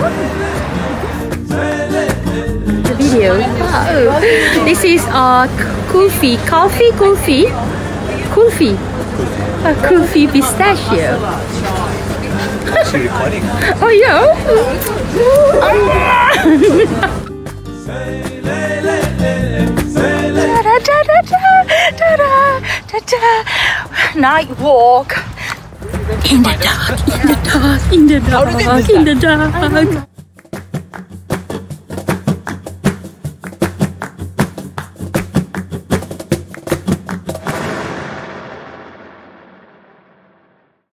The video. Oh, this is kulfi, a kulfi pistachio. Actually recording. Oh yeah. Night walk in the dark, in the dark, in the dark, in the dark.